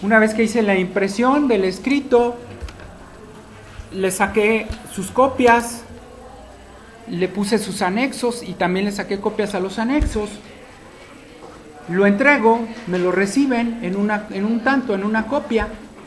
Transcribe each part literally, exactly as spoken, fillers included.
Una vez que hice la impresión del escrito, le saqué sus copias, le puse sus anexos y también le saqué copias a los anexos. Lo entrego, me lo reciben en, una, en un tanto, en una copia.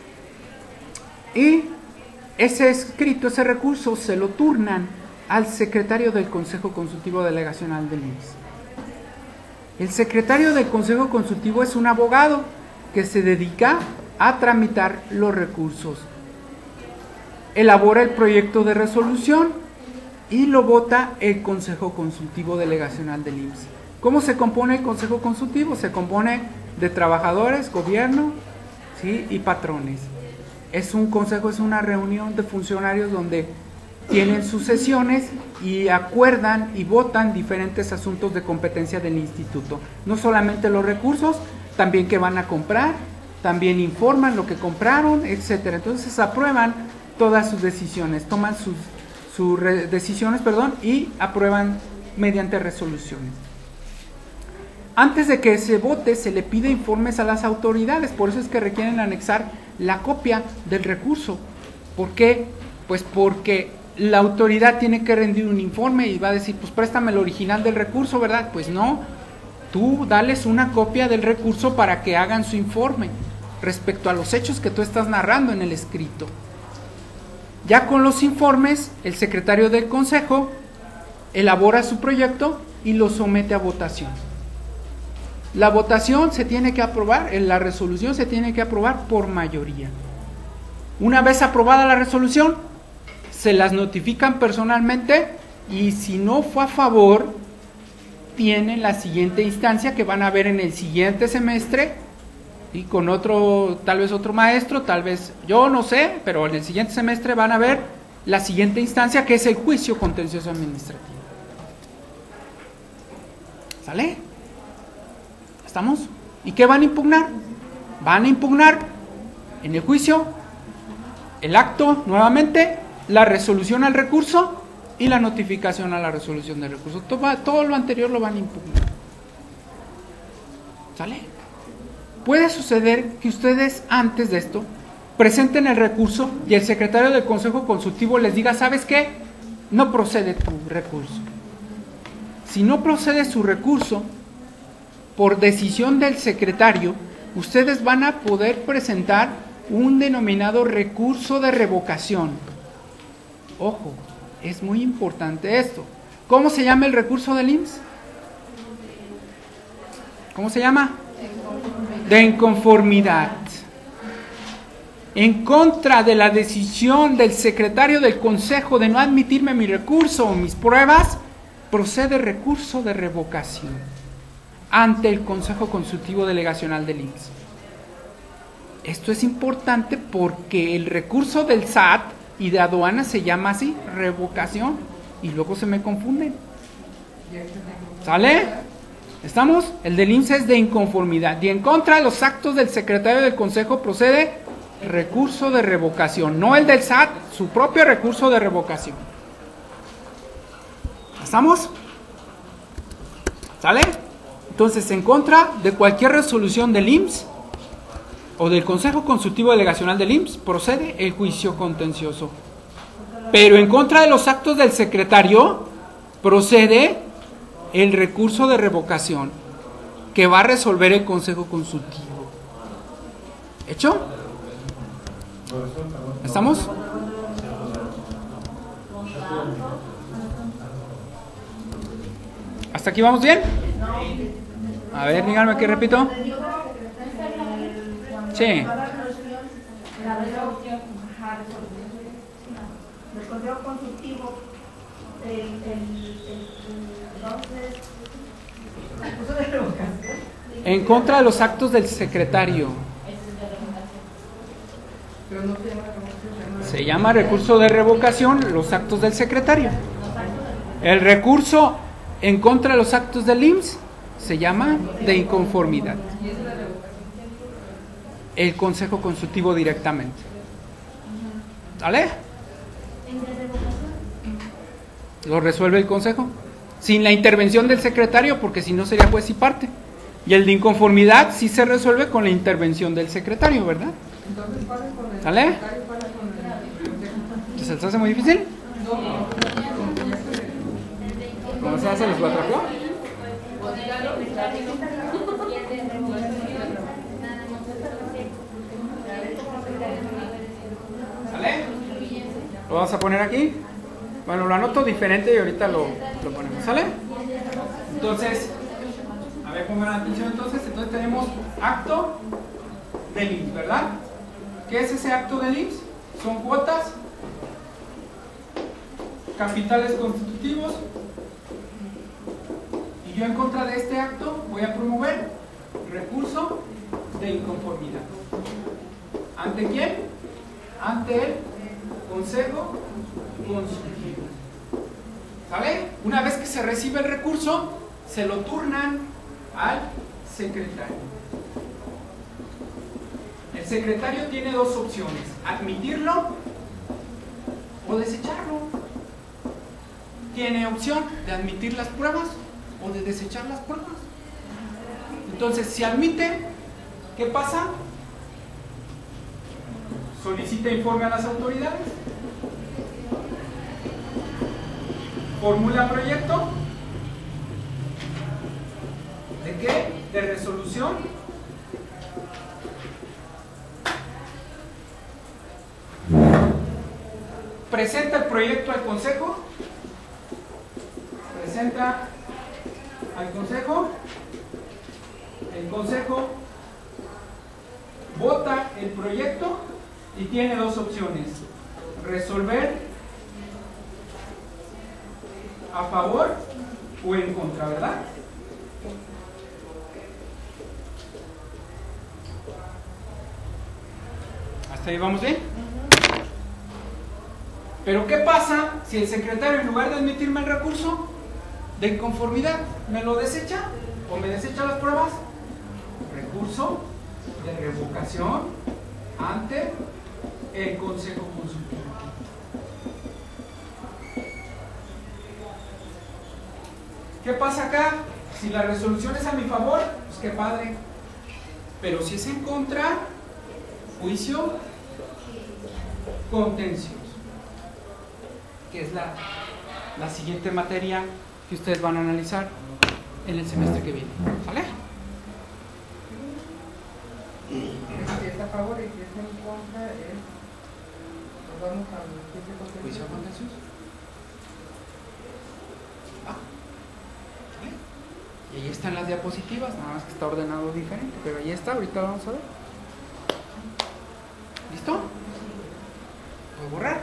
Y ese escrito, ese recurso, se lo turnan al secretario del Consejo Consultivo Delegacional del I M S S. El secretario del Consejo Consultivo es un abogado que se dedica a tramitar los recursos. Elabora el proyecto de resolución y lo vota el Consejo Consultivo Delegacional del I M S S. ¿Cómo se compone el Consejo Consultivo? Se compone de trabajadores, gobierno, ¿sí? y patrones. Es un consejo, es una reunión de funcionarios donde tienen sus sesiones y acuerdan y votan diferentes asuntos de competencia del instituto. No solamente los recursos, también que van a comprar, también informan lo que compraron, etcétera. Entonces aprueban todas sus decisiones, toman sus, sus re, decisiones, perdón, y aprueban mediante resoluciones. Antes de que se vote, se le pide informes a las autoridades, por eso es que requieren anexar la copia del recurso. ¿Por qué? Pues porque la autoridad tiene que rendir un informe y va a decir, pues préstame el original del recurso, ¿verdad? Pues no, tú dales una copia del recurso para que hagan su informe respecto a los hechos que tú estás narrando en el escrito. Ya con los informes, el secretario del consejo elabora su proyecto y lo somete a votación. La votación se tiene que aprobar, la resolución se tiene que aprobar por mayoría. Una vez aprobada la resolución, se las notifican personalmente y si no fue a favor, tienen la siguiente instancia que van a ver en el siguiente semestre y con otro, tal vez otro maestro, tal vez yo no sé, pero en el siguiente semestre van a ver la siguiente instancia que es el juicio contencioso administrativo. ¿Sale? ¿Estamos? ¿Y qué van a impugnar? Van a impugnar en el juicio el acto, nuevamente, la resolución al recurso y la notificación a la resolución del recurso. Todo, todo lo anterior lo van a impugnar. ¿Sale? Puede suceder que ustedes antes de esto presenten el recurso y el secretario del Consejo Consultivo les diga, ¿sabes qué? No procede tu recurso. Si no procede su recurso, por decisión del secretario, ustedes van a poder presentar un denominado recurso de revocación. Ojo, es muy importante esto. ¿Cómo se llama el recurso del I M S S? ¿Cómo se llama? De inconformidad. En contra de la decisión del secretario del consejo de no admitirme mi recurso o mis pruebas, procede recurso de revocación ante el Consejo Consultivo Delegacional del I M S S. Esto es importante porque el recurso del S A T y de aduana se llama así, revocación, y luego se me confunden. ¿Sale? ¿Estamos? El del I M S S es de inconformidad. Y en contra de los actos del secretario del Consejo procede recurso de revocación, no el del S A T, su propio recurso de revocación. ¿Estamos? ¿Sale? Entonces, en contra de cualquier resolución del I M S S o del Consejo Consultivo Delegacional del I M S S, procede el juicio contencioso. Pero en contra de los actos del secretario, procede el recurso de revocación que va a resolver el Consejo Consultivo. ¿Hecho? ¿Estamos? ¿Hasta aquí vamos bien? A ver, díganme qué repito. Sí. El Consejo Consultivo, el, el, el, el, el, en contra de los actos del secretario. Se llama recurso de revocación los actos del secretario. El recurso en contra de los actos del I M S S se llama de inconformidad. El Consejo Consultivo directamente. ¿Vale? Lo resuelve el Consejo sin la intervención del secretario, porque si no sería juez y parte. Y el de inconformidad sí se resuelve con la intervención del secretario, ¿verdad? Entonces, ¿cuál es con el ¿Sale? secretario? ¿Cuál es con el ¿Se les hace muy difícil? no? ¿Cómo se hace? ¿Les cuatrapeó? ¿Sale? ¿Lo vamos a poner aquí? Bueno, lo anoto diferente y ahorita lo, lo ponemos. ¿Sale? Entonces, a ver, pongan atención entonces. Entonces tenemos acto del I M S S, ¿verdad? ¿Qué es ese acto del I M S S? Son cuotas, capitales constitutivos, y yo en contra de este acto voy a promover recurso de inconformidad. ¿Ante quién? Ante el Consejo Consultivo. ¿Sale? Una vez que se recibe el recurso, se lo turnan al secretario. El secretario tiene dos opciones: admitirlo o desecharlo. Tiene opción de admitir las pruebas o de desechar las pruebas. Entonces, si admite, ¿qué pasa? Solicita informe a las autoridades, formula proyecto ¿de qué? De resolución presenta el proyecto al consejo, presenta al consejo, el consejo vota el proyecto y tiene dos opciones: resolver a favor o en contra, ¿verdad? ¿Hasta ahí vamos bien? Pero ¿qué pasa si el secretario, en lugar de admitirme el recurso de inconformidad, me lo desecha o me desecha las pruebas? Recurso de revocación ante el Consejo Consultivo. ¿Qué pasa acá? Si la resolución es a mi favor, pues qué padre. Pero si es en contra, juicio contencioso, que es la, la siguiente materia que ustedes van a analizar en el semestre que viene. ¿Vale? Si es a favor y si es en contra, es. Nos vamos al juicio Juicio contencioso. contencioso. Ah. ¿Vale? Y ahí están las diapositivas, nada más que está ordenado diferente, pero ahí está, ahorita lo vamos a ver. ¿Listo? ¿Puedo borrar?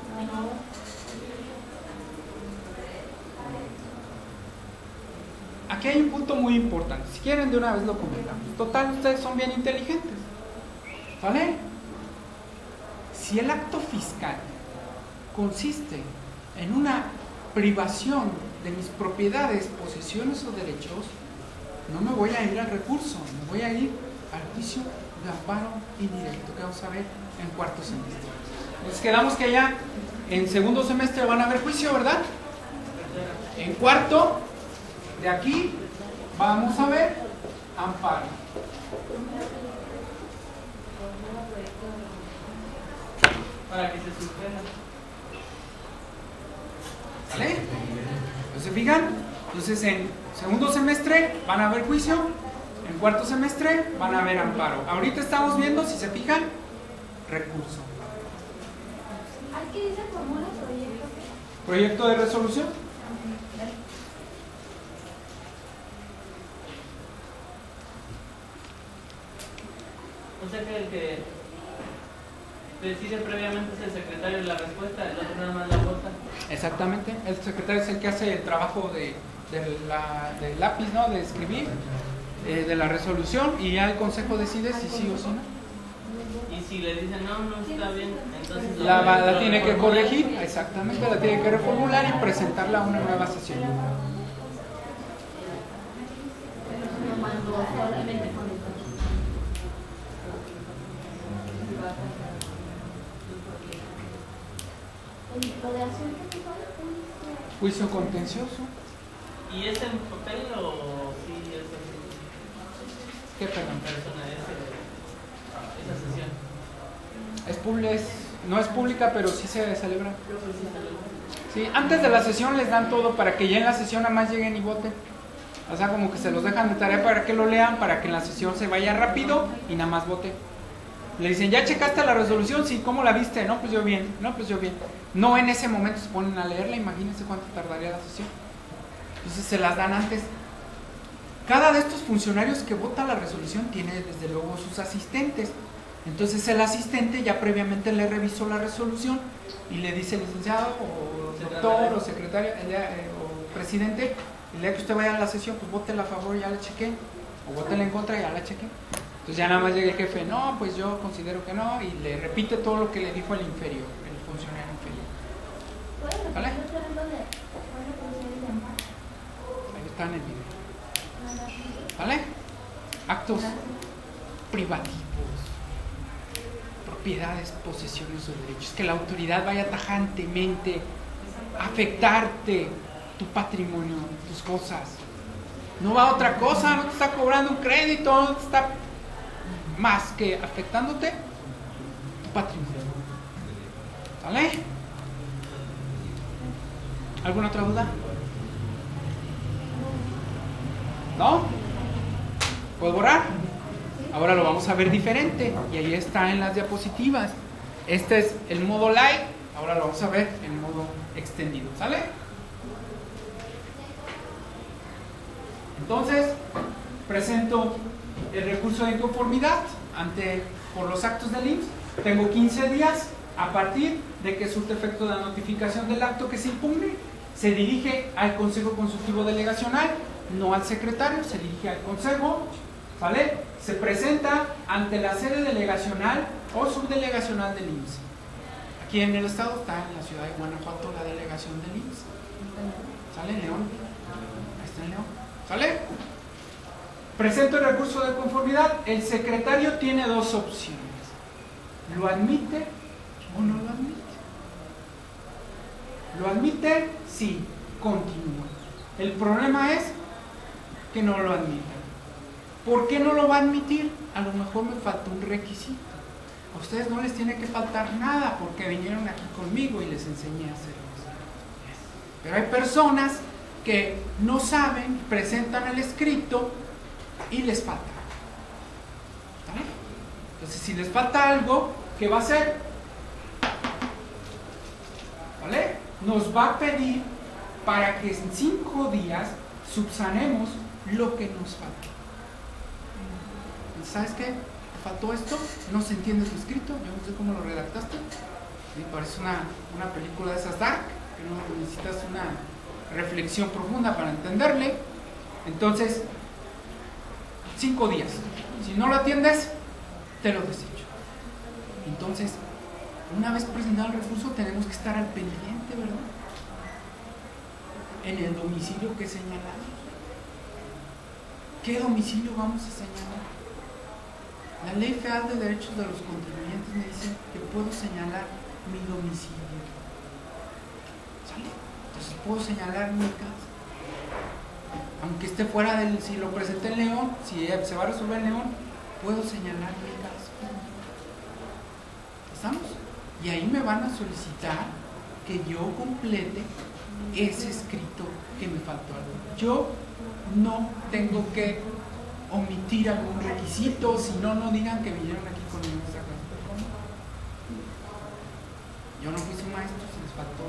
Aquí hay un punto muy importante. Si quieren, de una vez lo comentamos. Total, ustedes son bien inteligentes. ¿Vale? Si el acto fiscal consiste en una privación de mis propiedades, posesiones o derechos, no me voy a ir al recurso, me voy a ir al juicio de amparo indirecto, que vamos a ver en cuarto semestre. Entonces quedamos que ya en segundo semestre van a haber juicio, ¿verdad? En cuarto, de aquí, vamos a ver amparo. Para que se suspenda. ¿Vale? ¿Se fijan? Entonces en segundo semestre van a haber juicio, en cuarto semestre van a haber amparo. Ahorita estamos viendo, si se fijan, recurso. ¿Qué dice formula proyecto? Proyecto de resolución. O sea que el que decide previamente es el secretario de la respuesta, el otro nada más la vota. Exactamente, el secretario es el que hace el trabajo de, de la, del lápiz, ¿no? De escribir, eh, de la resolución, y ya el consejo decide si sí o si no. Y si le dicen no, no está bien, entonces La, lo, la lo tiene que reformula. corregir, exactamente, la tiene que reformular y presentarla a una nueva sesión. Cuando solamente con el lo de asunto que fue Juicio contencioso. ¿Y es en papel o sí es así? ¿Qué, perdón? persona ese, esa sesión. Es, pub- es- no es pública, pero sí se celebra. Sí, antes de la sesión les dan todo para que ya en la sesión nada más lleguen y voten. O sea, como que se los dejan de tarea para que lo lean, para que en la sesión se vaya rápido y nada más voten. Le dicen, ¿ya checaste la resolución? Sí, ¿cómo la viste? No, pues yo bien, no, pues yo bien. No en ese momento se ponen a leerla, imagínense cuánto tardaría la sesión. Entonces se las dan antes. Cada de estos funcionarios que vota la resolución tiene desde luego sus asistentes. Entonces el asistente ya previamente le revisó la resolución y le dice licenciado o doctor o secretario el día, eh, o presidente, el día que usted vaya a la sesión, pues vótela a favor, ya la chequé, o vótela en contra, ya la chequé. Entonces ya nada más llega el jefe, no, pues yo considero que no, y le repite todo lo que le dijo el inferior, el funcionario inferior. Bueno, ¿Vale? yo estoy hablando de bueno, condiciones de amparo. Ahí está en el video. ¿Vale? Actos privativos, propiedades, posesiones o derechos. Que la autoridad vaya tajantemente a afectarte tu patrimonio, tus cosas. No va a otra cosa, no te está cobrando un crédito, no te está más que afectándote tu patrimonio. ¿Vale? ¿Alguna otra duda? ¿No? ¿Puedo borrar? Ahora lo vamos a ver diferente y ahí está en las diapositivas. Este es el modo light, ahora lo vamos a ver en modo extendido, ¿sale? Entonces, presento el recurso de inconformidad ante, por los actos del I M S S. Tengo quince días a partir de que surte efecto la notificación del acto que se impugne. Se dirige al Consejo Consultivo Delegacional, no al secretario, se dirige al Consejo, ¿vale? Se presenta ante la sede delegacional o subdelegacional del I M S S. Aquí en el estado está en la ciudad de Guanajuato la delegación del I M S S. ¿Sale? León. Ahí está en León. ¿Sale? Presento el recurso de conformidad. El secretario tiene dos opciones. ¿Lo admite o no lo admite? ¿Lo admite? Sí, continúa. El problema es que no lo admita. ¿Por qué no lo va a admitir? A lo mejor me falta un requisito. A ustedes no les tiene que faltar nada porque vinieron aquí conmigo y les enseñé a hacer eso. Pero hay personas que no saben, presentan el escrito y les falta. ¿Vale? Entonces, si les falta algo, ¿qué va a hacer? ¿Vale? Nos va a pedir para que en cinco días subsanemos lo que nos falta. ¿Sabes qué? ¿Te faltó esto? ¿No se entiende tu escrito? Yo no sé cómo lo redactaste. Me parece una, una película de esas dark, que no necesitas una reflexión profunda para entenderle. Entonces, cinco días. Si no lo atiendes, te lo desecho. Entonces, una vez presentado el recurso, tenemos que estar al pendiente, ¿verdad? En el domicilio que señalamos. ¿Qué domicilio vamos a señalar? La Ley Federal de Derechos de los Contribuyentes me dice que puedo señalar mi domicilio. ¿Sale? Entonces puedo señalar mi casa. Aunque esté fuera del... Si lo presenté en León, si se va a resolver en León, puedo señalar mi casa. ¿Estamos? Y ahí me van a solicitar que yo complete ese escrito que me faltó. Yo no tengo que omitir algún requisito, si no, no digan que vinieron aquí con nuestra casa. Yo no fui su maestro, se les faltó.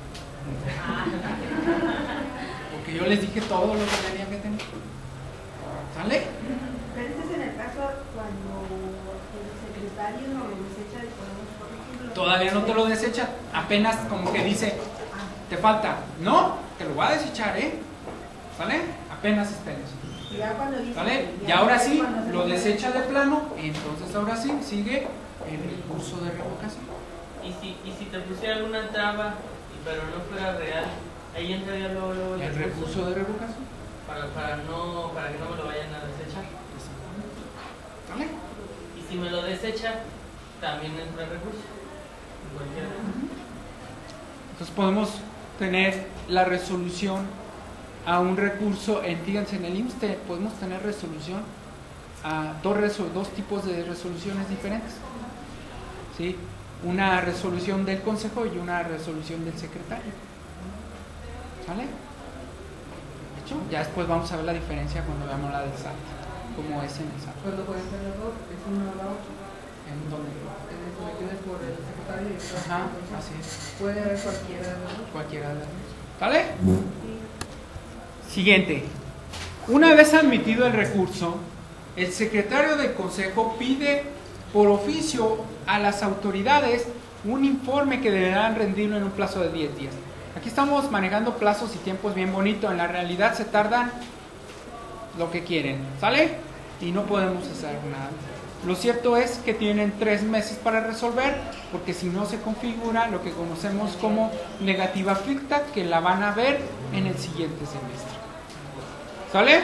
Porque yo les dije todo lo que tenía que tener. ¿Sale? Pero este es en el caso cuando el secretario no lo desecha de podemos corregirlo. Todavía no te lo desecha, apenas como que dice, te falta. No, te lo voy a desechar, ¿eh? ¿Sale? Apenas está en eso. Y ya cuando dice, ¿Vale? ya Y ahora sí, cuando se lo puede- desecha de plano, entonces ahora sí, sigue el recurso de revocación. Y si, y si te pusiera alguna traba, y- pero no fuera real, ahí entraría luego, luego El recurso de revocación. para, para, no, para que no me lo vayan a desechar. ¿Vale? Y si me lo desecha, también entra el recurso. Cualquiera. Entonces podemos tener la resolución a un recurso, en, fíjense, en el I M S S podemos tener resolución a dos, resol dos tipos de resoluciones diferentes, ¿sí? Una resolución del consejo y una resolución del secretario. ¿Sale? ¿Hecho? Ya después vamos a ver la diferencia cuando veamos la del S A T, cómo es en el S A T. ¿Cuándo pueden ser las dos? ¿Es una o la otra? ¿En dónde? En el sometido por el secretario y el Ajá, así es. puede haber cualquiera de las dos. Cualquiera de las dos. ¿Sale? Siguiente. Una vez admitido el recurso, el secretario del consejo pide por oficio a las autoridades un informe que deberán rendirlo en un plazo de diez días. Aquí estamos manejando plazos y tiempos bien bonitos. En la realidad se tardan lo que quieren. ¿Sale? Y no podemos hacer nada. Lo cierto es que tienen tres meses para resolver, porque si no se configura lo que conocemos como negativa ficta, que la van a ver en el siguiente semestre. ¿Sale?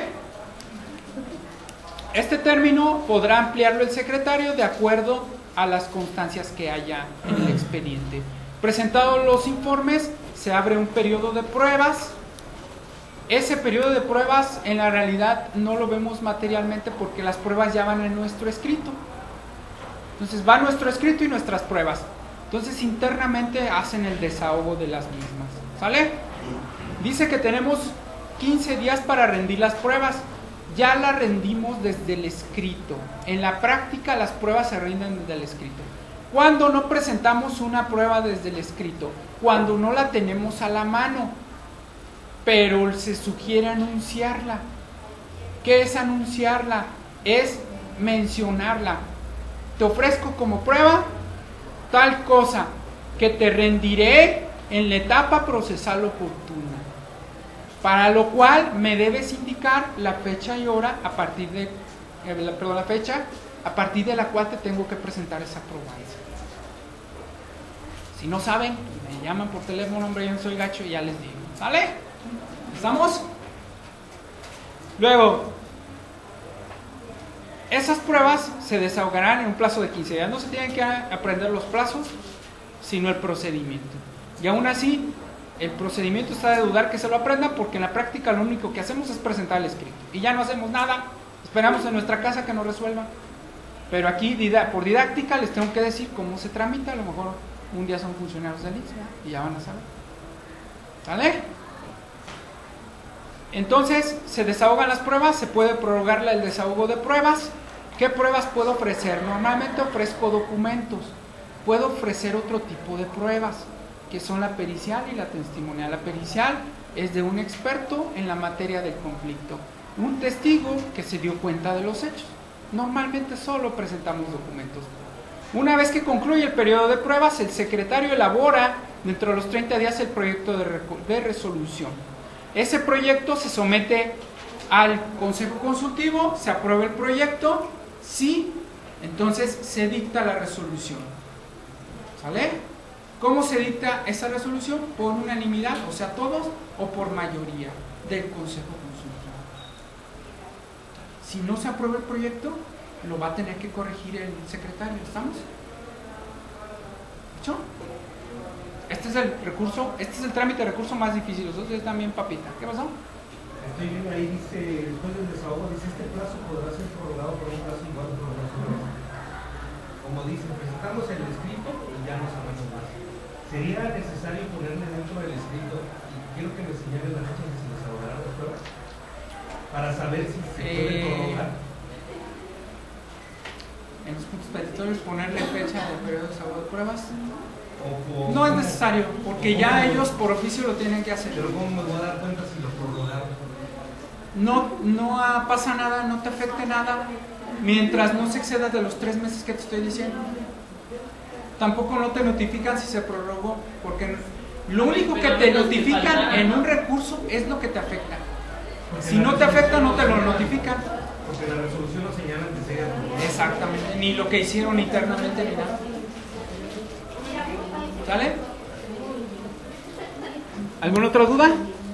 Este término podrá ampliarlo el secretario de acuerdo a las constancias que haya en el expediente. Presentados los informes, se abre un periodo de pruebas. Ese periodo de pruebas en la realidad no lo vemos materialmente porque las pruebas ya van en nuestro escrito. Entonces va nuestro escrito y nuestras pruebas. Entonces internamente hacen el desahogo de las mismas. ¿Sale? Dice que tenemos quince días para rendir las pruebas. Ya las rendimos desde el escrito. En la práctica las pruebas se rinden desde el escrito. ¿Cuándo no presentamos una prueba desde el escrito? Cuando no la tenemos a la mano, pero se sugiere anunciarla. ¿Qué es anunciarla? Es mencionarla. Te ofrezco como prueba tal cosa que te rendiré en la etapa procesal oportuna, para lo cual me debes indicar la fecha y hora a partir de, eh, perdón, la fecha a partir de la cual te tengo que presentar esa probanza. Si no saben, me llaman por teléfono, hombre, yo no soy gacho y ya les digo. ¿Sale? ¿Estamos? Luego, esas pruebas se desahogarán en un plazo de quince días. No se tienen que aprender los plazos, sino el procedimiento. Y aún así, el procedimiento está de dudar que se lo aprendan, porque en la práctica lo único que hacemos es presentar el escrito. Y ya no hacemos nada, esperamos en nuestra casa que nos resuelvan. Pero aquí, por didáctica, les tengo que decir cómo se tramita. A lo mejor un día son funcionarios del I N S S y ya van a saber. ¿Vale? Entonces, se desahogan las pruebas, se puede prorrogar el desahogo de pruebas. ¿Qué pruebas puedo ofrecer? Normalmente ofrezco documentos. Puedo ofrecer otro tipo de pruebas, que son la pericial y la testimonial. La pericial es de un experto en la materia del conflicto, un testigo que se dio cuenta de los hechos. Normalmente solo presentamos documentos. Una vez que concluye el periodo de pruebas, el secretario elabora dentro de los treinta días el proyecto de, de resolución. Ese proyecto se somete al consejo consultivo, se aprueba el proyecto, sí, entonces se dicta la resolución. ¿Sale? ¿Cómo se dicta esa resolución? Por unanimidad, o sea, todos, o por mayoría del consejo consultivo. Si no se aprueba el proyecto, lo va a tener que corregir el secretario. ¿Estamos? ¿Hecho? Este es el recurso, este es el trámite de recurso más difícil. Los otros están bien papita. ¿Qué pasó? Estoy viendo ahí, dice, después del desahogo, dice, este plazo podrá ser prorrogado por un plazo igual por el plazo. Como dice, presentamos el escrito y ya no sabemos más. ¿Sería necesario ponerle dentro del escrito, y quiero que me señale la fecha en que se desahogará la prueba, para saber si se puede Eh, prorrogar? En los puntos petitorios ponerle fecha del periodo de desahogo de pruebas. O por- No es necesario, porque ya ellos por oficio lo tienen que hacer. Pero ¿cómo me voy a dar cuenta si lo prorrogaron? No, no ah, pasa nada, no te afecte nada, mientras no se exceda de los tres meses que te estoy diciendo. Tampoco no te notifican si se prorrogó, porque lo único que te notifican en un recurso es lo que te afecta. Porque Si la no te afecta, no te lo resolución- notifican. Porque la resolución no señala que se haya prorrogado. Exactamente, ni lo que hicieron internamente ni nada. ¿Sale? ¿Alguna otra duda?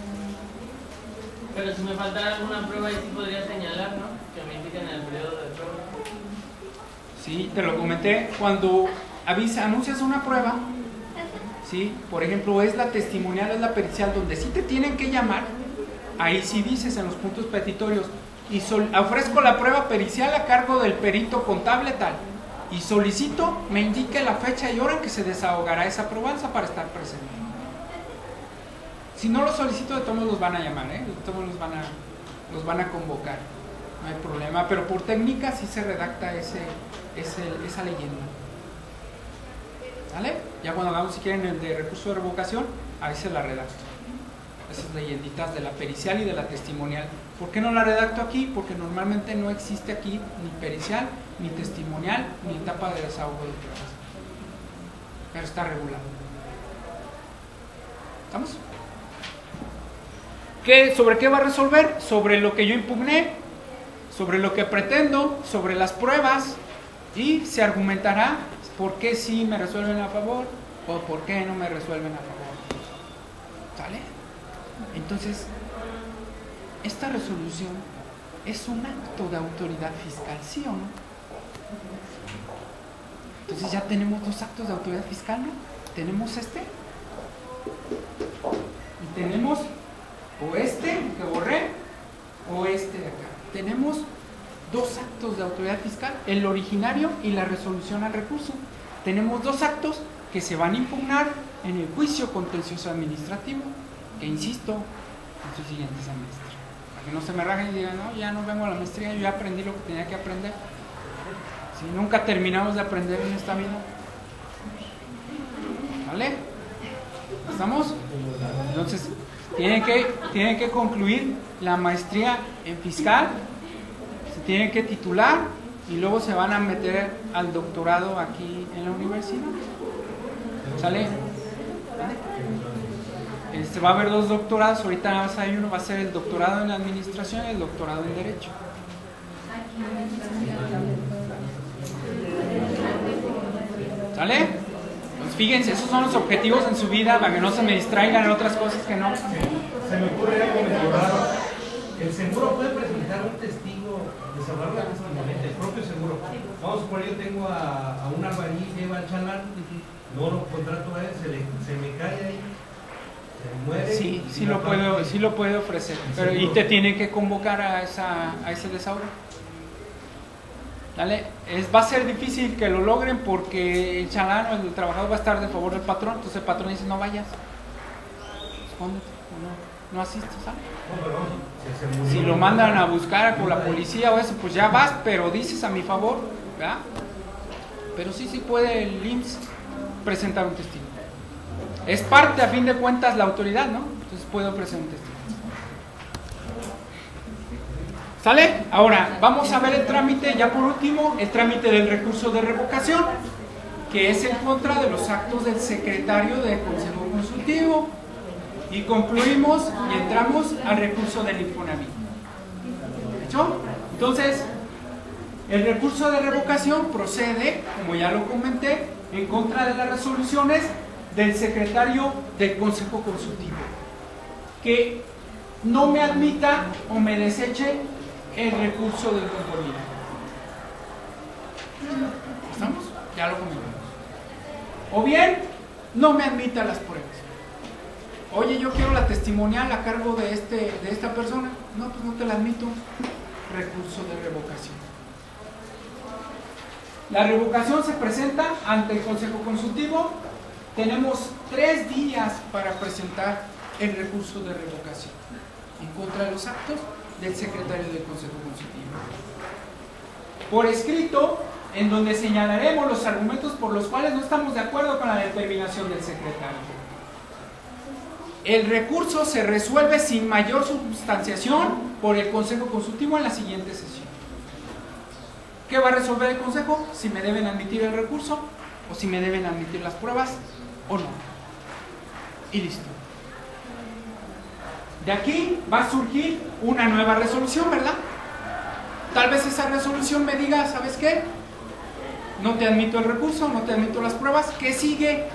Pero si me faltara alguna prueba, ahí sí podría señalar, ¿no? Que me indiquen el periodo de prueba. Sí, te lo comenté. Cuando avisa, anuncias una prueba, ¿sí? Por ejemplo, es la testimonial, es la pericial, donde sí te tienen que llamar. Ahí sí dices en los puntos petitorios, y sol, ofrezco la prueba pericial a cargo del perito contable tal, y solicito me indique la fecha y hora en que se desahogará esa probanza para estar presente. Si no lo solicito, de todos modos los van a llamar, ¿eh? De todos modos los van a, los van a convocar, no hay problema, pero por técnica sí se redacta ese, ese, esa leyenda. ¿Vale? Ya cuando hagamos, si quieren, el de recurso de revocación, ahí se la redacto. Esas leyenditas de la pericial y de la testimonial. ¿Por qué no la redacto aquí? Porque normalmente no existe aquí ni pericial, ni testimonial, ni etapa de desahogo de pruebas. Pero está regulado. ¿Estamos? ¿Qué, ¿Sobre qué va a resolver? Sobre lo que yo impugné, sobre lo que pretendo, sobre las pruebas, y se argumentará por qué sí me resuelven a favor o por qué no me resuelven a favor. ¿Sale? Entonces, esta resolución es un acto de autoridad fiscal, ¿sí o no? Entonces ya tenemos dos actos de autoridad fiscal, ¿no? Tenemos este y tenemos o este que borré o este de acá. Tenemos dos actos de autoridad fiscal, el originario y la resolución al recurso. Tenemos dos actos que se van a impugnar en el juicio contencioso administrativo, que insisto, en su siguiente semestre. Para que no se me rajen y digan, no, ya no vengo a la maestría, yo ya aprendí lo que tenía que aprender. Si nunca terminamos de aprender en esta vida. ¿Vale? ¿Estamos? Entonces, tienen que, tienen que concluir la maestría en fiscal, se tienen que titular y luego se van a meter al doctorado aquí en la universidad. ¿Sale? Este, va a haber dos doctorados, ahorita nada más hay uno, va a ser el doctorado en administración y el doctorado en derecho. ¿Sale? Pues fíjense, esos son los objetivos en su vida para que no se me distraigan en otras cosas que no. Se, se me ocurre algo mejorado. El seguro puede presentar un testigo, desarrollar la testimonial, el propio seguro. Vamos a suponer, yo tengo a, a un albañil, lleva al chalán, no lo contrato a él, se, le, se me cae ahí, se muere. Sí, sí lo, puedo, sí lo puede ofrecer, pero y te tiene que convocar a, esa, a ese desahogo. ¿Vale? Es, va a ser difícil que lo logren porque el chalán o el trabajador va a estar de favor del patrón, entonces el patrón dice no vayas, escóndete, no, no asistas, ¿sabes? No, pero si, se murió, si lo mandan a buscar por la policía o eso, pues ya vas, pero dices a mi favor, ¿verdad? Pero sí, sí puede el I M S S presentar un testigo. Es parte, a fin de cuentas, la autoridad, ¿no? Entonces puedo presentar un testigo. ¿Sale? Ahora, vamos a ver el trámite, ya por último, el trámite del recurso de revocación, que es en contra de los actos del secretario del Consejo Consultivo. Y concluimos y entramos al recurso del Infonavit. ¿Hecho? Entonces, el recurso de revocación procede, como ya lo comenté, en contra de las resoluciones del secretario del Consejo Consultivo, que no me admita o me deseche el recurso de conformidad. ¿Estamos? Ya lo comentamos. O bien, no me admita las pruebas. Oye, yo quiero la testimonial a cargo de, este, de esta persona. No, pues no te la admito. Recurso de revocación. La revocación se presenta ante el Consejo Consultivo. Tenemos tres días para presentar el recurso de revocación en contra de los actos del secretario del Consejo Consultivo. Por escrito, en donde señalaremos los argumentos por los cuales no estamos de acuerdo con la determinación del secretario. El recurso se resuelve sin mayor substanciación por el Consejo Consultivo en la siguiente sesión. ¿Qué va a resolver el Consejo? Si me deben admitir el recurso o si me deben admitir las pruebas o no. Y listo. De aquí va a surgir una nueva resolución, ¿verdad? Tal vez esa resolución me diga, ¿sabes qué? No te admito el recurso, no te admito las pruebas. ¿Qué sigue?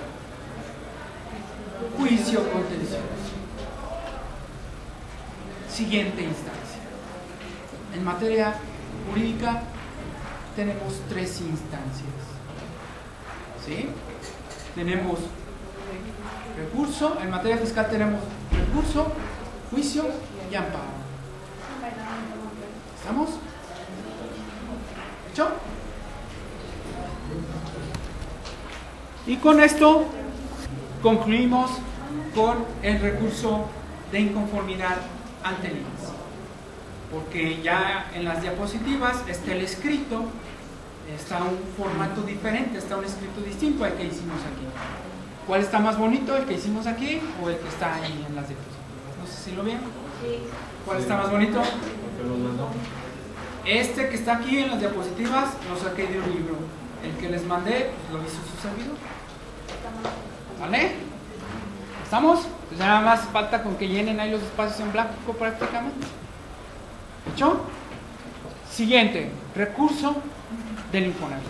Juicio contencioso. Siguiente instancia. En materia jurídica tenemos tres instancias. ¿Sí? Tenemos recurso, en materia fiscal tenemos recurso, juicio y amparo. ¿Estamos? ¿Hecho? Y con esto concluimos con el recurso de inconformidad ante el I M S S. Porque ya en las diapositivas está el escrito, está un formato diferente, está un escrito distinto al que hicimos aquí. ¿Cuál está más bonito, el que hicimos aquí o el que está ahí en las diapositivas? No sé si lo vieron. ¿Cuál está más bonito? Este que está aquí en las diapositivas lo saqué de un libro. El que les mandé pues, lo hizo su servidor. ¿Vale? ¿Estamos? Pues nada más falta con que llenen ahí los espacios en blanco prácticamente. ¿Hecho? Siguiente, recurso del Infonavit.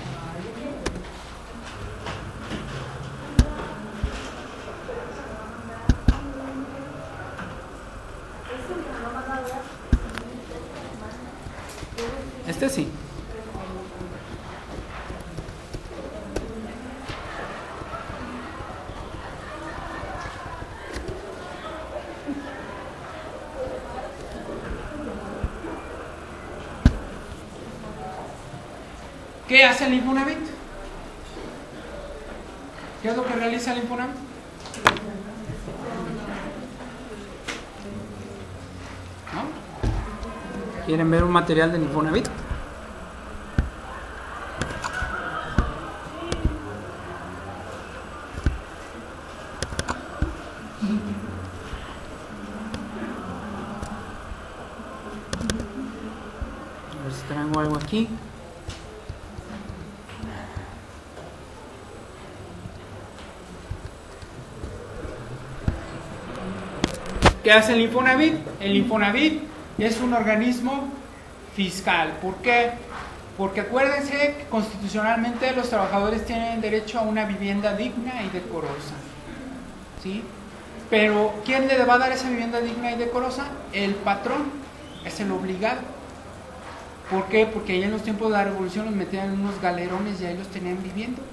Este sí. ¿Qué hace el Infonavit? ¿Qué es lo que realiza el Infonavit? ¿No? ¿Quieren ver un material del Infonavit? A ver si traigo algo aquí. ¿Qué hace el Infonavit? El Infonavit es un organismo fiscal. ¿Por qué? Porque acuérdense que constitucionalmente los trabajadores tienen derecho a una vivienda digna y decorosa. ¿Sí? Pero ¿quién le va a dar esa vivienda digna y decorosa? El patrón, es el obligado. ¿Por qué? Porque ahí en los tiempos de la revolución los metían en unos galerones y ahí los tenían viviendo.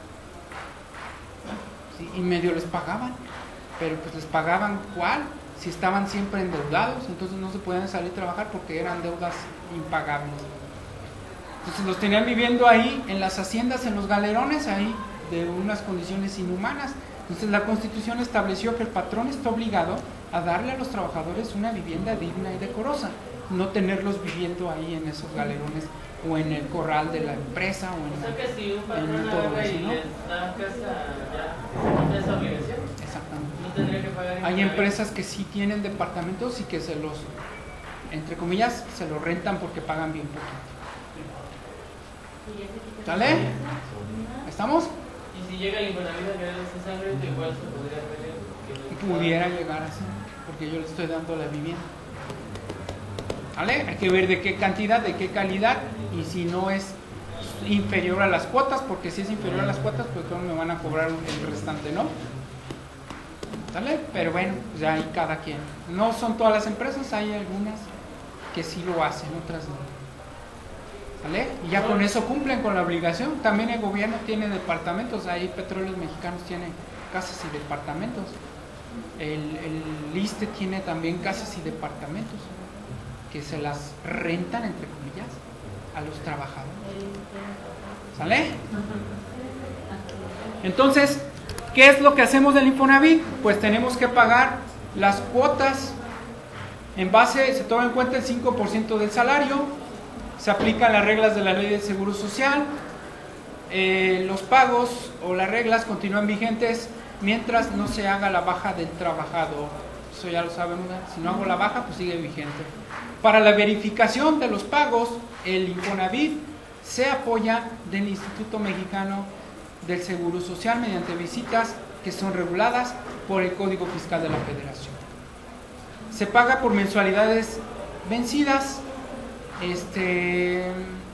¿Sí? Y medio les pagaban. Pero pues les pagaban ¿cuál? Si estaban siempre endeudados, entonces no se podían salir a trabajar porque eran deudas impagables. Entonces los tenían viviendo ahí en las haciendas, en los galerones, ahí de unas condiciones inhumanas. Entonces la Constitución estableció que el patrón está obligado a darle a los trabajadores una vivienda digna y decorosa, no tenerlos viviendo ahí en esos galerones o en el corral de la empresa o en, O sea que si un patrón en todo agarra eso, y ¿no? les da casa, ya es obligación. Exactamente. No tendría que pagar. Hay empresas que sí tienen departamentos y que se los, entre comillas, se los rentan porque pagan bien poquito. ¿Sale? ¿Estamos? Y si llega el Infonavit a querer ese sangre, igual se podría pedir. Pudiera llegar así, porque yo le estoy dando la vivienda. ¿Vale? Hay que ver de qué cantidad, de qué calidad, y si no es inferior a las cuotas, porque si es inferior a las cuotas, pues todos me van a cobrar el restante, ¿no? ¿Sale? Pero bueno, pues ya hay cada quien. No son todas las empresas, hay algunas que sí lo hacen, otras no. ¿Sale? Y ya con eso cumplen con la obligación. También el gobierno tiene departamentos, ahí Petróleos Mexicanos tiene casas y departamentos. El, el ISSSTE tiene también casas y departamentos que se las rentan, entre comillas, a los trabajadores. ¿Sale? Entonces, ¿qué es lo que hacemos del Infonavit? Pues tenemos que pagar las cuotas en base, se toma en cuenta el cinco por ciento del salario, se aplican las reglas de la ley del Seguro Social, eh, los pagos o las reglas continúan vigentes mientras no se haga la baja del trabajador. Eso ya lo saben, ¿no? Si no hago la baja, pues sigue vigente. Para la verificación de los pagos, el Infonavit se apoya del Instituto Mexicano del Seguro Social mediante visitas que son reguladas por el Código Fiscal de la Federación. Se paga por mensualidades vencidas, este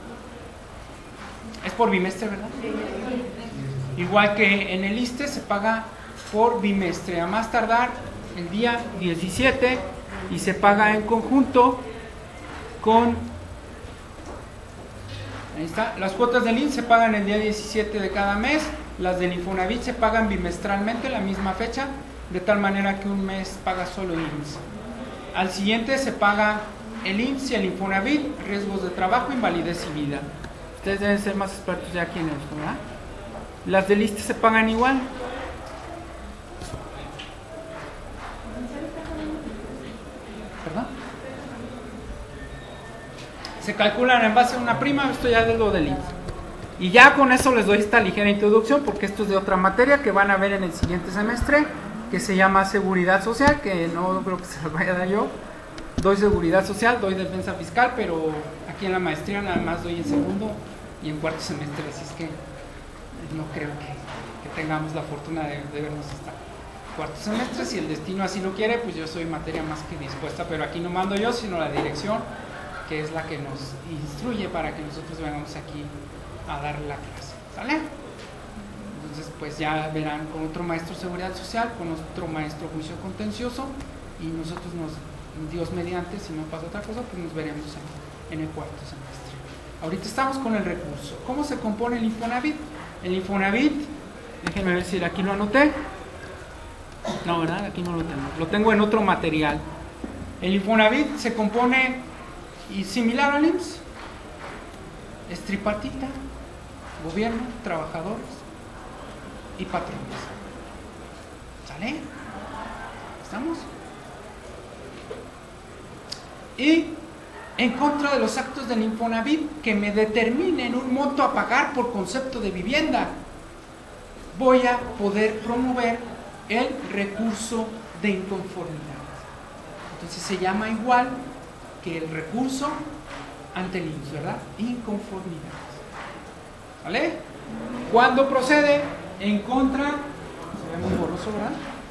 es por bimestre, ¿verdad? Igual que en el ISSSTE se paga por bimestre, a más tardar el día diecisiete, y se paga en conjunto con, ahí está, las cuotas del I M S S se pagan el día diecisiete de cada mes, las del Infonavit se pagan bimestralmente la misma fecha, de tal manera que un mes paga solo I M S S. al siguiente se paga el I M S S y el Infonavit, riesgos de trabajo, invalidez y vida. Ustedes deben ser más expertos ya aquí en esto, ¿verdad? Las del I S S S se pagan igual. ¿Perdón? Se calculan en base a una prima, esto ya es lo del I M S S. Y ya con eso les doy esta ligera introducción, porque esto es de otra materia que van a ver en el siguiente semestre, que se llama seguridad social, que no creo que se las vaya a dar yo. Doy seguridad social, doy defensa fiscal, pero aquí en la maestría nada más doy en segundo y en cuarto semestre, así es que no creo que, que tengamos la fortuna de, de vernos hasta cuarto semestre. Si el destino así lo quiere, pues yo soy materia más que dispuesta, pero aquí no mando yo, sino la dirección, que es la que nos instruye para que nosotros vengamos aquí a dar la clase, ¿sale? Entonces pues ya verán con otro maestro seguridad social, con otro maestro juicio contencioso, y nosotros nos, Dios mediante, si no pasa otra cosa, pues nos veremos en, en el cuarto semestre. Ahorita estamos con el recurso. ¿Cómo se compone el Infonavit? El Infonavit, déjenme ver si aquí lo anoté. No, ¿verdad? Aquí no lo tengo. Lo tengo en otro material. El Infonavit se compone, y similar al I M S S, es tripartita: gobierno, trabajadores y patrones. ¿Sale? ¿Estamos? Y en contra de los actos del Infonavit que me determinen un monto a pagar por concepto de vivienda, voy a poder promover el recurso de inconformidad. Entonces se llama igual que el recurso ante el I M S S, ¿verdad? Inconformidad. ¿Vale? Cuando procede en contra, se ve muy borroso, ¿verdad?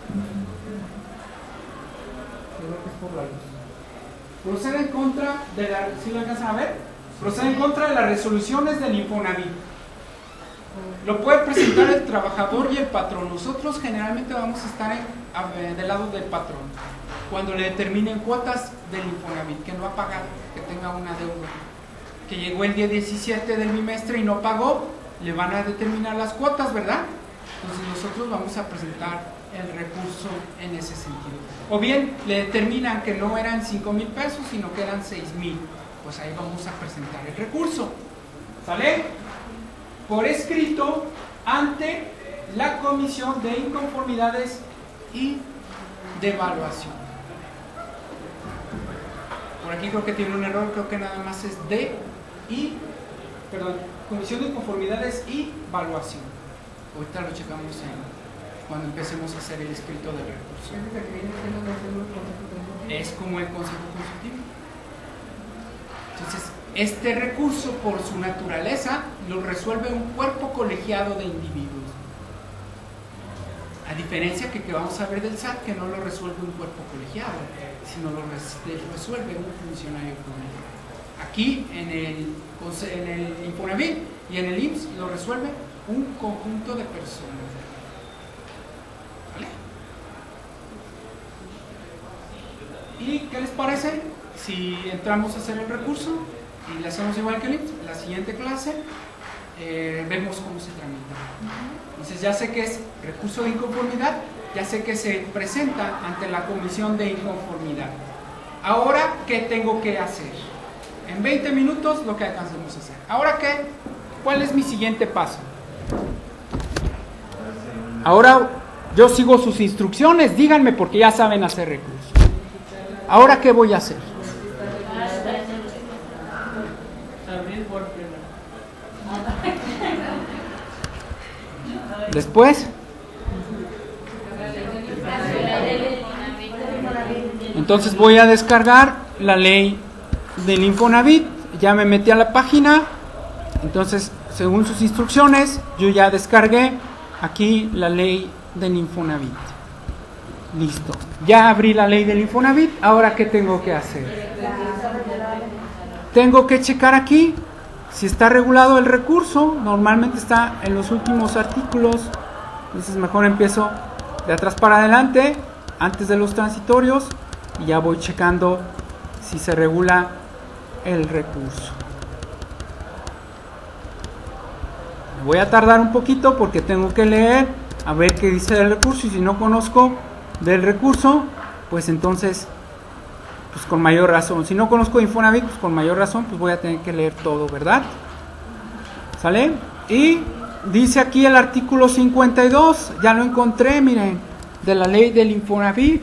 Creo que es por la luz. Procede en contra de la, ¿sí lo alcanzan a ver? Procede en contra de las resoluciones del Infonavit. Lo puede presentar el trabajador y el patrón. Nosotros generalmente vamos a estar en, a, del lado del patrón cuando le determinen cuotas del Infonavit, que no ha pagado, que tenga una deuda, que llegó el día diecisiete del bimestre y no pagó, le van a determinar las cuotas, ¿verdad? Entonces nosotros vamos a presentar el recurso en ese sentido. O bien le determinan que no eran cinco mil pesos, sino que eran seis mil. Pues ahí vamos a presentar el recurso. ¿Sale? Por escrito ante la Comisión de Inconformidades y de Evaluación. Por aquí creo que tiene un error, creo que nada más es de y, perdón, Comisión de Inconformidades y Evaluación. Ahorita lo checamos en, cuando empecemos a hacer el escrito del recurso. Es como el Consejo Consultivo. Entonces, este recurso, por su naturaleza, lo resuelve un cuerpo colegiado de individuos. A diferencia que, que vamos a ver del S A T, que no lo resuelve un cuerpo colegiado, sino lo res, resuelve un funcionario público. Aquí, en el, en el Infonavit y en el I M S S, lo resuelve un conjunto de personas. ¿Vale? ¿Y qué les parece si entramos a hacer el recurso y le hacemos igual que el I M S S? La siguiente clase eh, vemos cómo se tramita. Entonces ya sé que es recurso de inconformidad, ya sé que se presenta ante la Comisión de Inconformidad. Ahora, ¿qué tengo que hacer? En veinte minutos lo que alcancemos a hacer. ¿Ahora qué? ¿Cuál es mi siguiente paso? Ahora yo sigo sus instrucciones, díganme, porque ya saben hacer recursos. ¿Ahora qué voy a hacer? Después, entonces voy a descargar la ley del Infonavit. Ya me metí a la página, entonces según sus instrucciones yo ya descargué aquí la ley del Infonavit. Listo, ya abrí la ley del Infonavit. Ahora ¿qué tengo que hacer? Tengo que checar aquí si está regulado el recurso. Normalmente está en los últimos artículos, entonces mejor empiezo de atrás para adelante, antes de los transitorios, y ya voy checando si se regula el recurso. Me voy a tardar un poquito porque tengo que leer a ver qué dice el recurso, y si no conozco del recurso, pues entonces pues con mayor razón. Si no conozco Infonavit, pues con mayor razón, pues voy a tener que leer todo, ¿verdad? ¿Sale? Y dice aquí el artículo cincuenta y dos, ya lo encontré, miren, de la ley del Infonavit.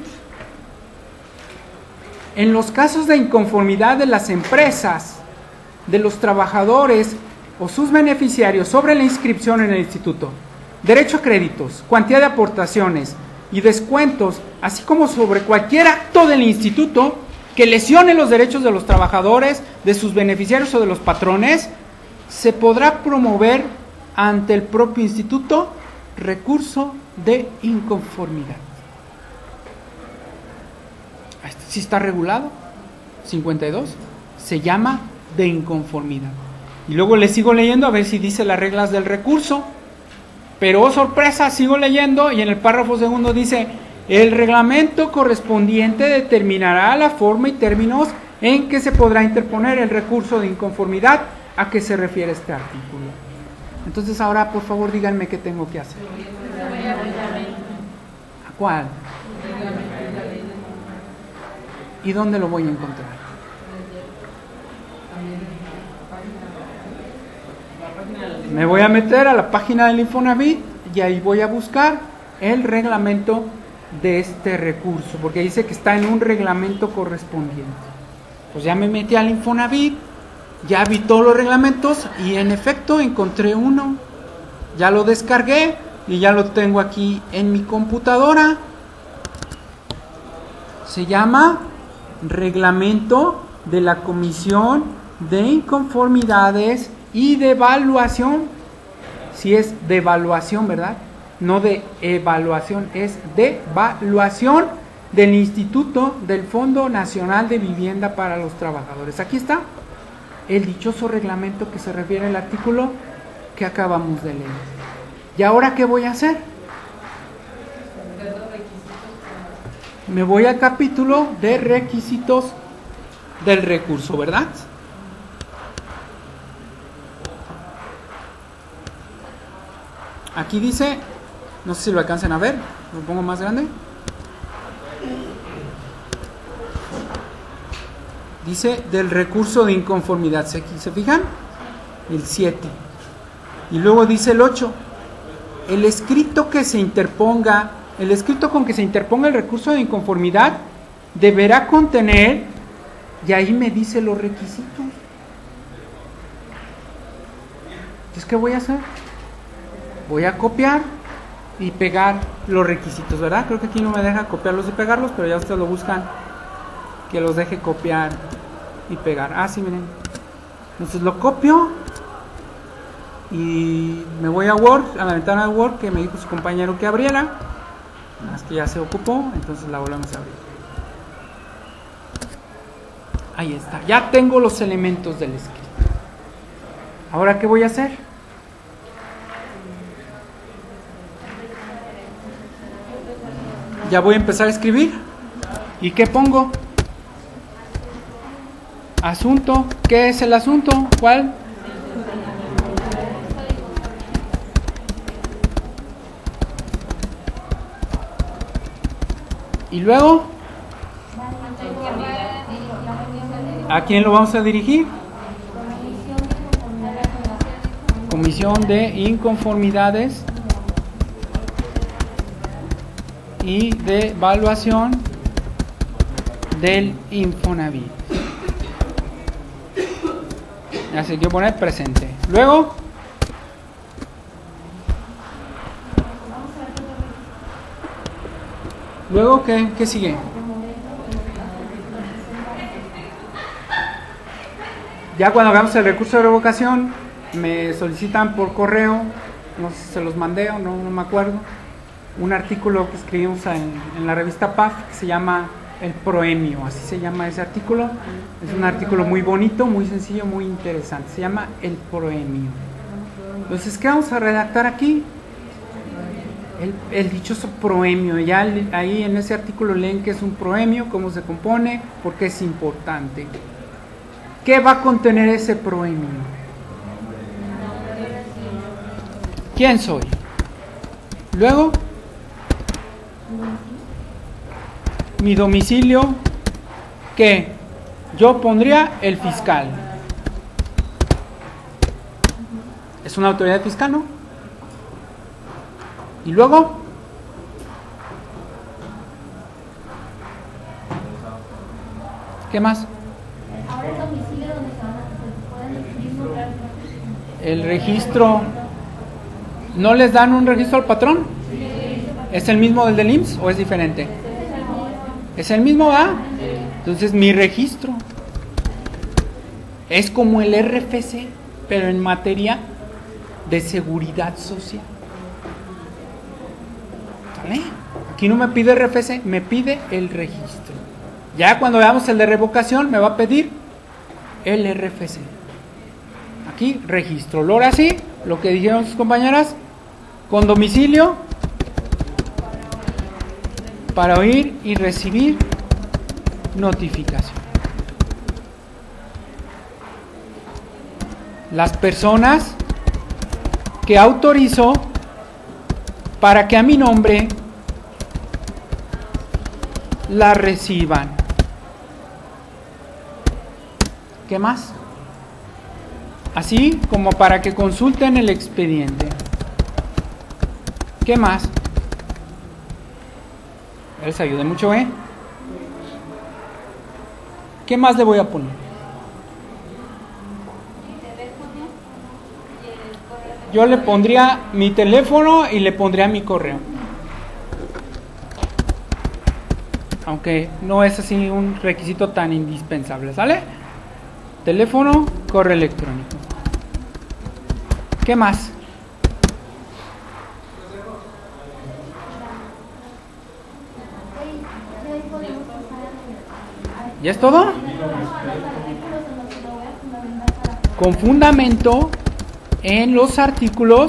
En los casos de inconformidad de las empresas, de los trabajadores o sus beneficiarios sobre la inscripción en el instituto, derecho a créditos, cuantía de aportaciones y descuentos, así como sobre cualquier acto del instituto que lesione los derechos de los trabajadores, de sus beneficiarios o de los patrones, se podrá promover ante el propio instituto recurso de inconformidad. Si está regulado, cincuenta y dos, se llama de inconformidad. Y luego le sigo leyendo a ver si dice las reglas del recurso. Pero, oh sorpresa, sigo leyendo y en el párrafo segundo dice: el reglamento correspondiente determinará la forma y términos en que se podrá interponer el recurso de inconformidad a que se refiere este artículo. Entonces ahora, por favor, díganme qué tengo que hacer. ¿A cuál? ¿Y dónde lo voy a encontrar? Me voy a meter a la página del Infonavit y ahí voy a buscar el reglamento de este recurso, porque dice que está en un reglamento correspondiente. Pues ya me metí al Infonavit, ya vi todos los reglamentos y en efecto encontré uno. Ya lo descargué y ya lo tengo aquí en mi computadora. Se llama Reglamento de la Comisión de Inconformidades y de Evaluación. Si es de evaluación, ¿verdad? No de evaluación, es de evaluación del Instituto del Fondo Nacional de Vivienda para los Trabajadores. Aquí está el dichoso reglamento que se refiere al artículo que acabamos de leer. ¿Y ahora qué voy a hacer? Me voy al capítulo de requisitos del recurso, ¿verdad? Aquí dice, no sé si lo alcancen a ver, lo pongo más grande. Dice del recurso de inconformidad, ¿se, ¿se fijan? El siete. Y luego dice el ocho. El escrito que se interponga, el escrito con que se interponga el recurso de inconformidad deberá contener, y ahí me dice los requisitos. Entonces, ¿qué voy a hacer? Voy a copiar y pegar los requisitos, ¿verdad? Creo que aquí no me deja copiarlos y pegarlos, pero ya ustedes lo buscan que los deje copiar y pegar. Ah, sí, miren. Entonces lo copio y me voy a Word, a la ventana de Word que me dijo su compañero que abriera. Más que ya se ocupó, entonces la volvemos a abrir. Ahí está, ya tengo los elementos del escrito. Ahora, ¿qué voy a hacer? Ya voy a empezar a escribir. ¿Y qué pongo? Asunto. ¿Qué es el asunto? ¿Cuál? Y luego, ¿a quién lo vamos a dirigir? Comisión de Inconformidades y de Evaluación del Infonavit. Así que poner presente. Luego, luego ¿qué, qué sigue? Ya cuando hagamos el recurso de revocación, me solicitan por correo, no sé si se los mandé o no, no me acuerdo, un artículo que escribimos en, en la revista P A F que se llama El Proemio, así se llama ese artículo. Es un artículo muy bonito, muy sencillo, muy interesante. Se llama El Proemio. Entonces, ¿qué vamos a redactar aquí? El, el dichoso proemio. Ya ahí en ese artículo leen qué es un proemio, cómo se compone, por qué es importante. ¿Qué va a contener ese proemio? ¿Quién soy? Luego, mi domicilio, que yo pondría el fiscal. Es una autoridad fiscal, ¿no? Y luego, ¿qué más? Ahora el domicilio donde se van a se pueden definir lugar. El registro. ¿No les dan un registro al patrón? ¿Es el mismo del del I M S S o es diferente? ¿Es el mismo, va? Entonces mi registro es como el R F C, pero en materia de seguridad social. ¿Vale? Aquí no me pide R F C, me pide el registro. Ya cuando veamos el de revocación me va a pedir el R F C. Aquí registro. Ahora sí, lo que dijeron sus compañeras, con domicilio para oír y recibir notificación. Las personas que autorizo para que a mi nombre la reciban. ¿Qué más? Así como para que consulten el expediente. ¿Qué más? Les ayude mucho, ¿eh? ¿Qué más le voy a poner? Yo le pondría mi teléfono y le pondría mi correo. Aunque no es así un requisito tan indispensable, ¿sale? Teléfono, correo electrónico. ¿Qué más? ¿Ya es todo? Con fundamento en los artículos.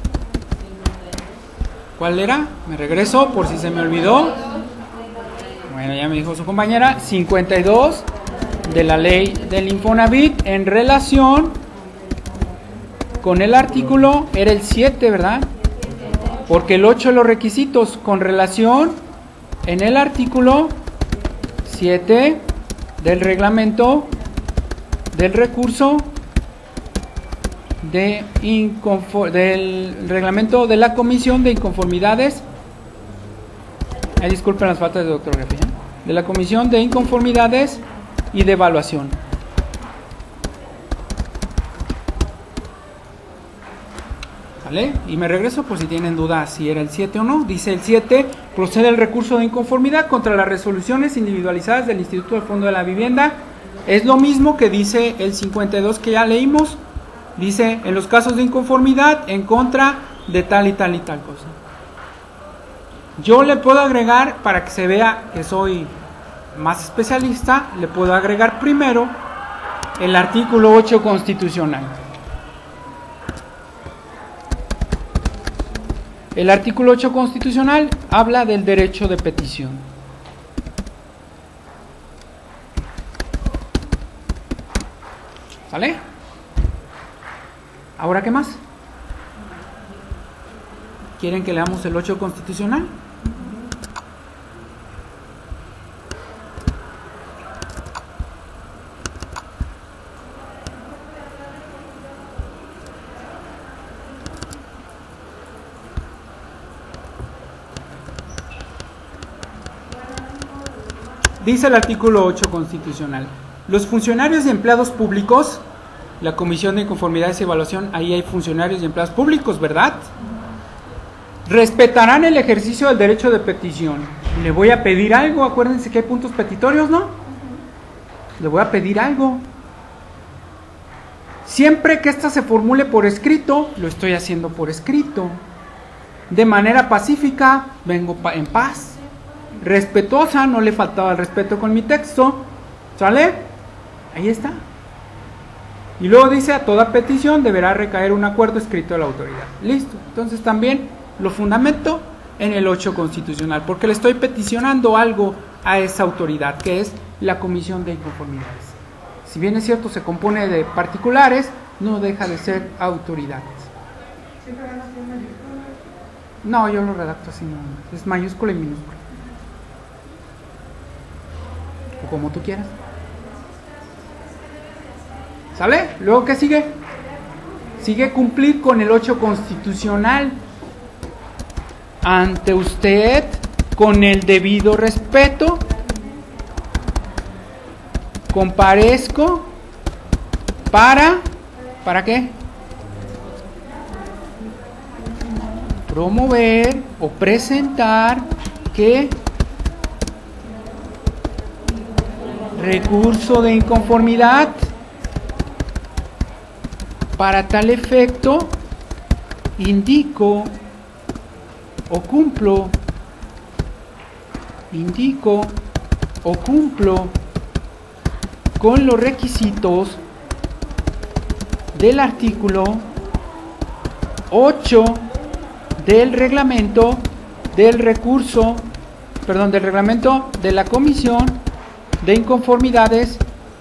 ¿Cuál era? Me regreso por si se me olvidó. Bueno, ya me dijo su compañera. cincuenta y dos de la ley del Infonavit en relación con el artículo. Era el siete, ¿verdad? Porque el ocho de los requisitos con relación en el artículo siete del reglamento del recurso de inconfor- del reglamento de la Comisión de Inconformidades. Eh, disculpen las faltas de ortografía. De la Comisión de Inconformidades y de Evaluación. ¿Vale? Y me regreso por si tienen dudas si era el siete o no. Dice el siete, procede el recurso de inconformidad contra las resoluciones individualizadas del Instituto del Fondo de la Vivienda. Es lo mismo que dice el cincuenta y dos que ya leímos. Dice, en los casos de inconformidad, en contra de tal y tal y tal cosa. Yo le puedo agregar, para que se vea que soy más especialista, le puedo agregar primero el artículo ocho constitucional. El artículo ocho constitucional habla del derecho de petición. ¿Vale? ¿Ahora qué más? ¿Quieren que leamos el ocho constitucional? Dice el artículo ocho constitucional: los funcionarios y empleados públicos, la Comisión de Inconformidades y Evaluación, ahí hay funcionarios y empleados públicos, ¿verdad? Respetarán el ejercicio del derecho de petición. Le voy a pedir algo, acuérdense que hay puntos petitorios, ¿no? Le voy a pedir algo. Siempre que ésta se formule por escrito, lo estoy haciendo por escrito. De manera pacífica, vengo en paz. Respetuosa, no le faltaba el respeto con mi texto. ¿Sale? Ahí está. Y luego dice, a toda petición deberá recaer un acuerdo escrito de la autoridad. Listo. Entonces también lo fundamento en el ocho constitucional, porque le estoy peticionando algo a esa autoridad, que es la Comisión de Inconformidades. Si bien es cierto, se compone de particulares, no deja de ser autoridades. ¿Siempre van a ser mayúsculas? No, yo lo redacto así, no, es mayúscula y minúscula. o como tú quieras. ¿Sale? Luego, ¿qué sigue? Sigue cumplir con el ocho constitucional. Ante usted, con el debido respeto, comparezco para, ¿para qué? Promover o presentar ¿qué? Recurso de inconformidad. Para tal efecto, indico o cumplo, indico o cumplo con los requisitos del artículo ocho del reglamento del recurso, perdón, del reglamento de la Comisión de Inconformidades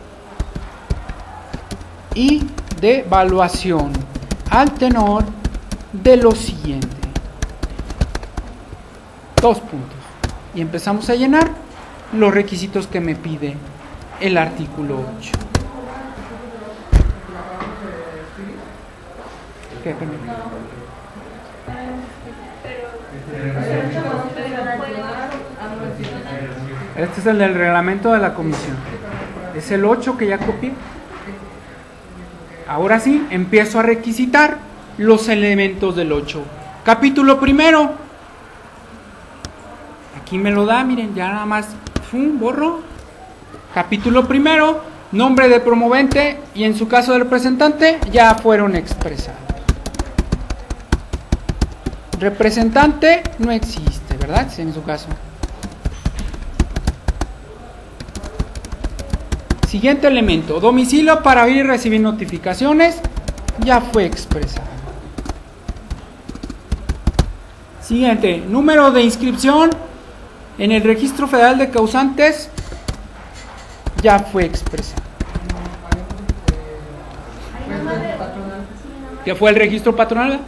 y de evaluación al tenor de lo siguiente. Dos puntos. Y empezamos a llenar los requisitos que me pide el artículo ocho. ¿Qué? Este es el del reglamento de la comisión. Es el ocho que ya copié. Ahora sí, empiezo a requisitar los elementos del ocho. Capítulo primero. Aquí me lo da, miren, ya nada más ¡fum! Borro. Capítulo primero, nombre de promovente y en su caso de representante ya fueron expresados. Representante no existe, ¿verdad? En su caso. Siguiente elemento, domicilio para oír y recibir notificaciones, ya fue expresado. Siguiente, número de inscripción en el Registro Federal de Causantes, ya fue expresado. ¿Qué fue el registro patronal?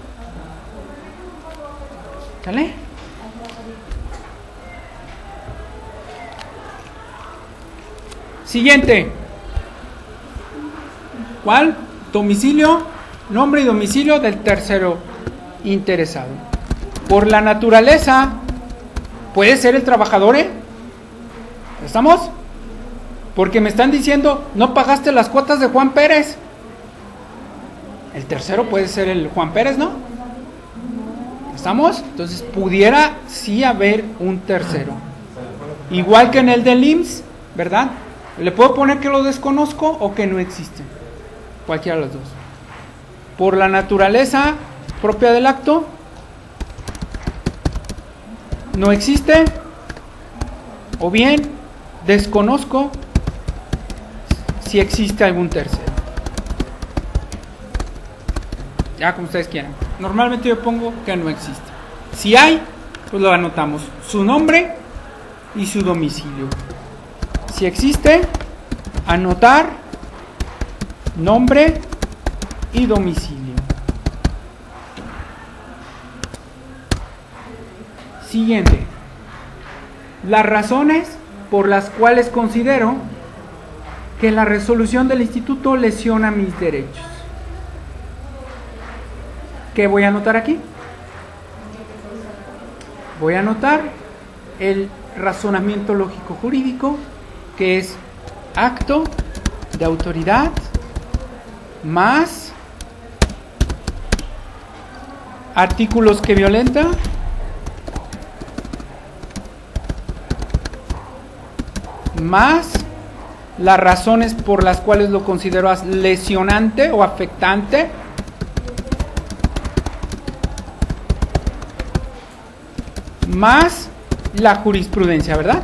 ¿Sale? Siguiente. ¿Cuál? Domicilio, nombre y domicilio del tercero interesado. Por la naturaleza, puede ser el trabajador, ¿eh? ¿Estamos? Porque me están diciendo, no pagaste las cuotas de Juan Pérez. El tercero puede ser el Juan Pérez, ¿no? ¿Estamos? Entonces, pudiera sí haber un tercero. Igual que en el del I M S S, ¿verdad? Le puedo poner que lo desconozco o que no existe. Cualquiera de los dos. Por la naturaleza propia del acto, no existe. O bien, desconozco si existe algún tercero. Ya como ustedes quieran. Normalmente yo pongo que no existe. Si hay, pues lo anotamos. Su nombre y su domicilio. Si existe, anotar nombre y domicilio. Siguiente. Las razones por las cuales considero que la resolución del instituto lesiona mis derechos. ¿Qué voy a anotar aquí? Voy a anotar el razonamiento lógico jurídico, que es acto de autoridad más artículos que violenta más las razones por las cuales lo considero lesionante o afectante más la jurisprudencia, ¿verdad?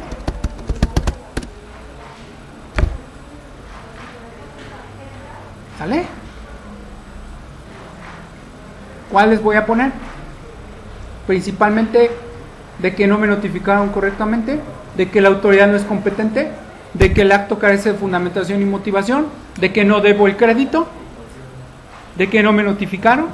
¿Sale? ¿Cuáles voy a poner? Principalmente de que no me notificaron correctamente, de que la autoridad no es competente, de que el acto carece de fundamentación y motivación, de que no debo el crédito, de que no me notificaron,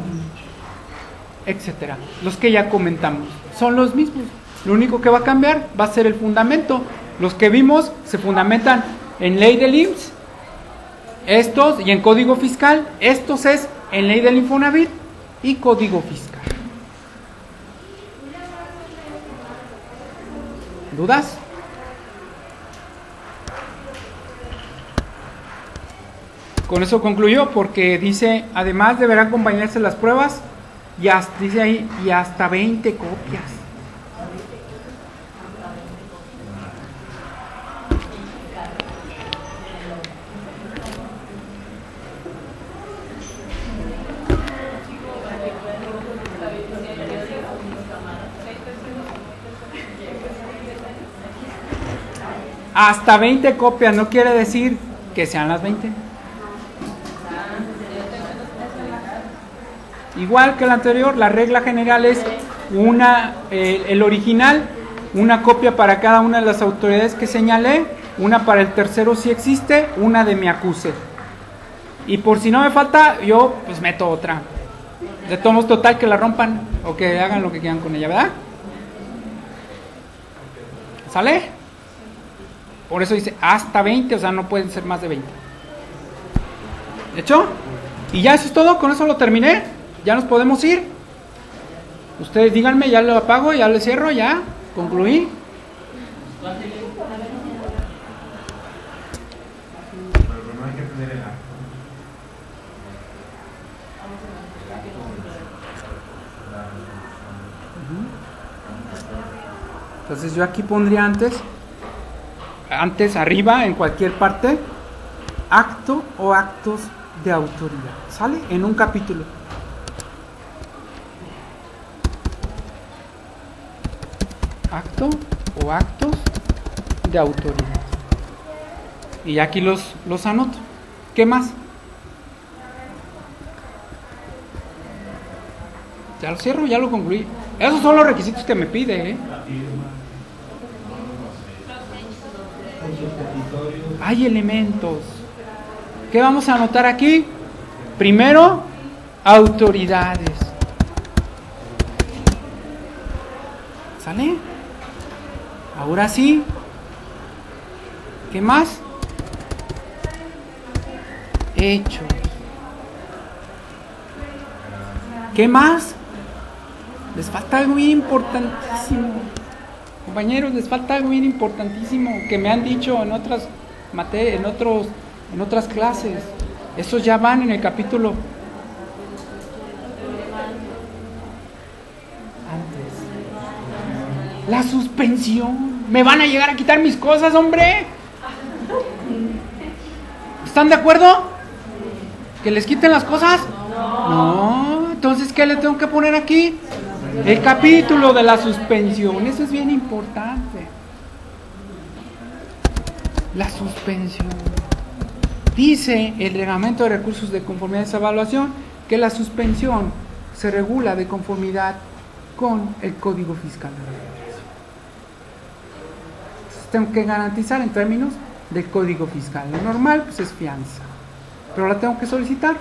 etcétera. Los que ya comentamos son los mismos. Lo único que va a cambiar va a ser el fundamento Los que vimos se fundamentan en ley del I M S S, estos y en código fiscal, estos es en ley del Infonavit y código fiscal. ¿Dudas? Con eso concluyó, porque dice, además deberán acompañarse las pruebas y hasta, dice ahí, y hasta veinte copias. Hasta veinte copias, no quiere decir que sean las veinte. Igual que el anterior, la regla general es una, eh, el original, una copia para cada una de las autoridades que señalé, una para el tercero si existe, una de mi acuse. Y por si no me falta, yo pues meto otra. De todos total que la rompan o que hagan lo que quieran con ella, ¿verdad? ¿Sale? Por eso dice hasta veinte, o sea, no pueden ser más de veinte. ¿Hecho? Y ya eso es todo, con eso lo terminé. Ya nos podemos ir. Ustedes díganme, ya lo apago, ya lo cierro, ya concluí. Pero primero hay que tener el acto. Entonces yo aquí pondría antes, antes arriba, en cualquier parte, acto o actos de autoridad. ¿Sale? En un capítulo. Acto o actos de autoridad. Y aquí los, los anoto. ¿Qué más? Ya lo cierro, ya lo concluí. Esos son los requisitos que me pide, ¿eh? Hay elementos. ¿Qué vamos a anotar aquí? Primero, autoridades. ¿Sale? Ahora sí. ¿Qué más? Hechos. ¿Qué más? Les falta algo bien importantísimo. Compañeros, les falta algo bien importantísimo que me han dicho en otras materias, en otros, en otras clases. Esos ya van en el capítulo antes. La suspensión. Me van a llegar a quitar mis cosas, hombre. ¿Están de acuerdo? ¿Que les quiten las cosas? No. Entonces, ¿qué le tengo que poner aquí? El capítulo de la suspensión. Eso es bien importante. La suspensión. Dice el reglamento de recursos de conformidad de esa evaluación que la suspensión se regula de conformidad con el Código Fiscal de la Federación. Entonces, tengo que garantizar en términos del Código Fiscal. Lo normal pues es fianza, pero la tengo que solicitar.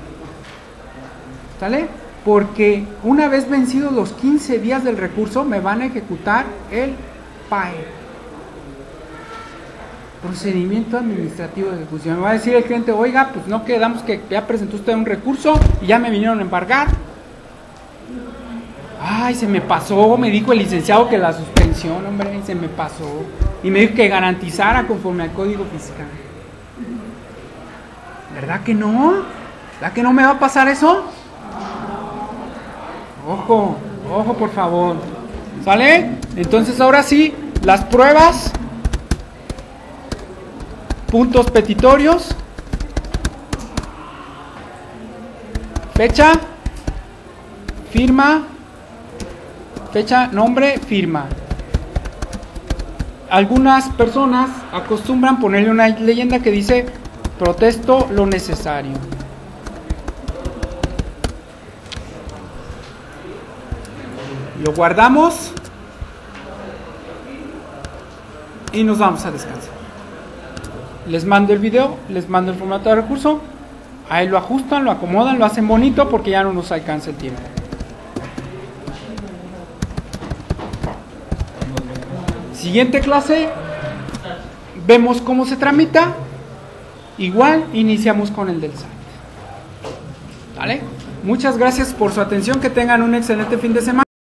¿Sale? Porque una vez vencidos los quince días del recurso me van a ejecutar el P A E, procedimiento administrativo de ejecución. Me va a decir el cliente, oiga, pues no quedamos que ya presentó usted un recurso y ya me vinieron a embargar. Ay, se me pasó, me dijo el licenciado que la suspensión, hombre, se me pasó. Y me dijo que garantizara conforme al Código Fiscal. ¿Verdad que no? ¿Verdad que no me va a pasar eso? Ojo, ojo por favor. ¿Sale? Entonces ahora sí, las pruebas, puntos petitorios, fecha, firma, fecha, nombre, firma. Algunas personas acostumbran ponerle una leyenda que dice protesto lo necesario. Lo guardamos y nos vamos a descansar. Les mando el video, les mando el formato de recurso, ahí lo ajustan, lo acomodan, lo hacen bonito porque ya no nos alcanza el tiempo. Siguiente clase, vemos cómo se tramita, igual iniciamos con el del S A T. ¿Vale? Muchas gracias por su atención, que tengan un excelente fin de semana.